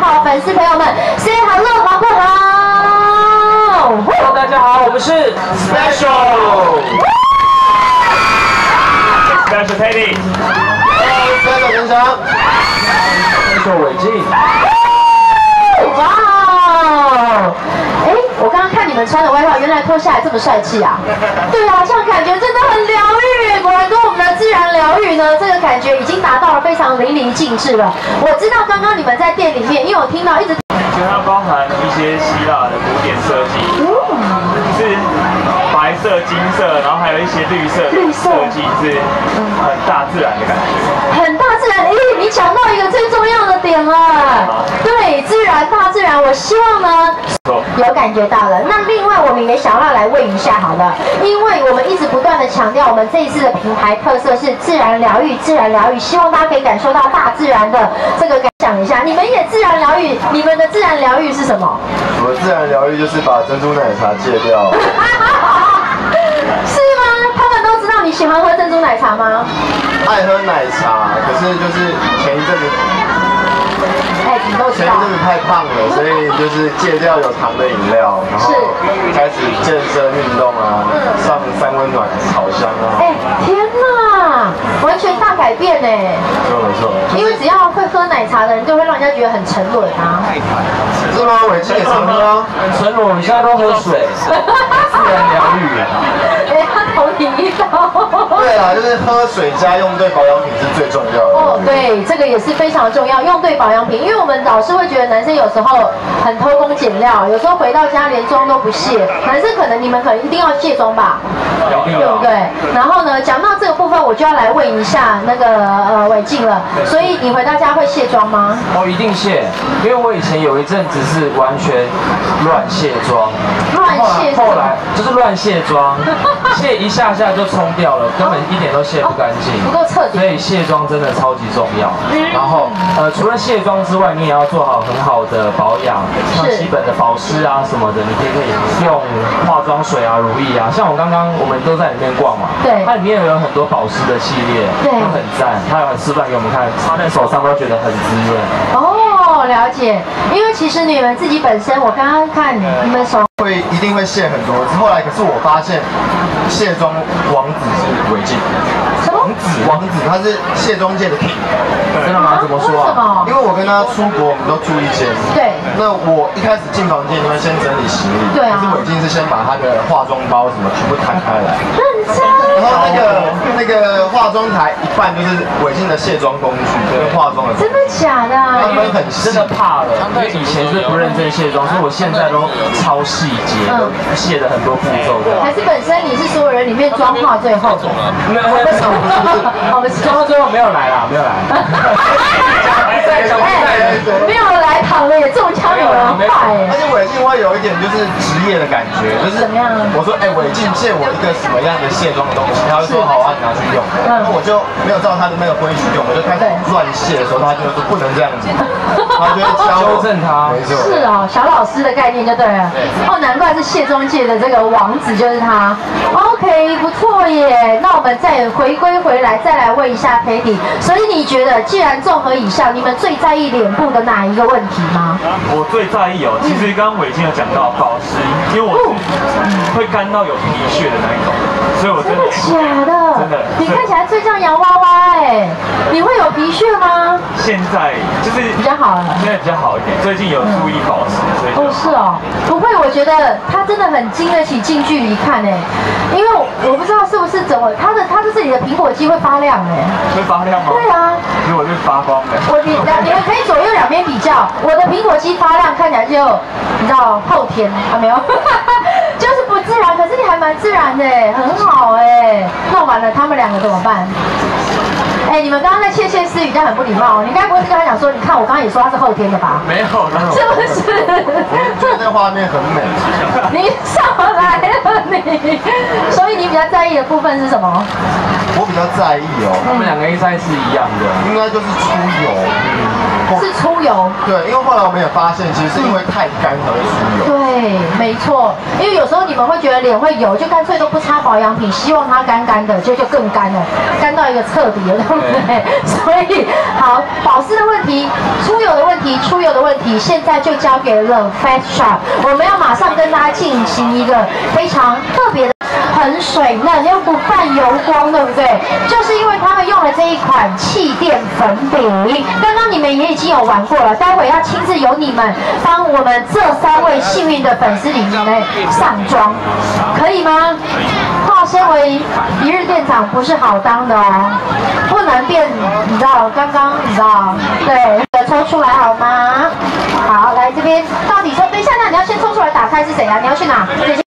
好，粉丝朋友们 ，say hello 好不好 ？Hello， 大家好，我们是 Special Teddy。Special 陈翔。Special 伟晋。 哇！哎，我刚刚看你们穿的外套，原来脱下来这么帅气啊！对啊，这样感觉真的很疗愈。果然跟我们的自然疗愈呢，这个感觉已经达到了非常淋漓尽致了。我知道刚刚你们在店里面，因为我听到一直， 其实它包含一些希腊的古典设计，是白色、金色，然后还有一些绿色设计，是很大自然的感觉。 很大自然，哎，你讲到一个最重要的点了。对，自然，大自然，我希望呢。有感觉到了。那另外我们也想要来问一下好了，因为我们一直不断的强调，我们这一次的品牌特色是自然疗愈，自然疗愈，希望大家可以感受到大自然的这个感想一下。你们也自然疗愈，你们的自然疗愈是什么？ 我的自然疗愈就是把珍珠奶茶戒掉。 是吗？他们都知道你喜欢喝珍珠奶茶吗？ 爱喝奶茶，可是就是前一阵子。前一阵子太胖了，所以就是戒掉有糖的饮料，然后开始健身运动啊，上三温暖、好香啊。 哎，天哪，完全大改变哎！ 没错。 因为只要会喝奶茶的人，就会让人家觉得很沉稳啊。 是吗？伟晋也常喝啊。 很沉稳，我们现在都喝水，自然疗愈啊。 哎，他头顶一刀。 对啊，就是喝水加用对保养品是最重要的。 哦，对，这个也是非常重要，用对保养品，因为我们老是会觉得男生有时候很偷工减料，有时候回到家连妆都不卸。男生你们可能一定要卸妆吧，对不对？然后呢，讲到这个部分，我就要来问一下那个伟晋了。所以你回到家会卸妆吗？ 哦，一定卸，因为我以前有一阵子是完全乱卸妆，后来就是乱卸妆，卸一下下就冲掉了，根本一点都卸不干净， 不够彻底。 所以卸妆真的超级重要。然后除了卸妆之外，你也要做好很好的保养，像基本的保湿啊什么的，你可以用化妆水啊、乳液啊。像我刚刚我们都在里面逛嘛， 对， 它里面有很多保湿的系列， 对， 都很赞。它有示范给我们看，擦在手上都觉得很滋润。 哦，了解。因为其实你们自己本身，我刚刚看你们手一定会卸很多，后来可是我发现卸妆王子是伟晋。王子他是卸妆界的 king。 真的吗？怎么说啊？ 因为我跟他出国，我们都住一间。对。那我一开始进房间，你会先整理行李。对啊。可是伟晋是先把他的化妆包什么全部摊开来。 认真。 然后那个化妆台一半就是伟晋的卸妆工具跟化妆的。 真的假的？ 他们很真的怕了，因为以前是不认真卸妆，所以我现在都超细节，都卸了很多步骤的。 还是本身你是所有人里面妆化最后的？ 没有，我们妆到最后没有来啦，没有来。 没有来躺了也中枪有人坏哎。 而且伟晋会有一点就是职业的感觉，就是怎么样？ 我说伟晋借我一个什么样的卸妆的东西，他会说好啊，你拿去用。那我就没有照他的那个规矩用，我就开始乱卸的时候，他就说不能这样子，他就会纠正他。 没错。 是哦，小老师的概念就对了。哦，难怪是卸妆界的这个王子就是他。OK， 不错耶。那我们再回归回来，再来问一下 Teddy。所以你觉得，既然综合以上，你们最在意脸部的哪一个问题吗？ 我最在意哦，其实刚刚伟晋有讲到保湿，因为我会干到有皮屑的那一种，所以我真的假的？ 真的， 你看起来最像洋娃娃哎，你会有皮屑吗？ 现在就是比较好了， 现在比较好一点，最近有注意保湿，所以哦是哦，不会，我觉得他真的很经得起近距离看哎，因为我不知道是不是怎么，他自己的苹果肌会发亮哎， 会发亮吗？对啊， 其实我是发光的。 你们可以左右两边比较，我的苹果肌发亮看起来就你知道后天没有，就是不自然，可是你还蛮自然的哎，很好哎，弄完了他们两个怎么办？哎，你们刚刚在窃窃私语，这样很不礼貌。你该不会是跟他讲说，你看我刚刚也说他是后天的吧？ 没有， 是不是？ 我觉得这画面很美。 你上来了你，所以你比较在意的部分是什么？ 我比较在意哦， 我们两个应该是一样的， 应该就是出油。 是出油。 对，因为后来我们也发现，其实是因为太干才会出油。 对，没错。因为有时候你们会觉得脸会油，就干脆都不擦保养品，希望它干干的，就更干了，干到一个彻底了，对不对？所以好，保湿的问题、出油的问题，现在就交给了 Face Shop。我们要马上跟大家进行一个非常特别的。很水嫩又不泛油光，对不对？就是因为他们用了这一款气垫粉饼，刚刚你们也已经有玩过了，待会要亲自由你们帮我们这3位幸运的粉丝里面上妆，可以吗？身为一日店长不是好当的哦，不能变，你知道，刚刚你知道，对，抽出来好吗？好，来这边到底抽，等一下，那你要先抽出来打开是谁啊？你要去哪？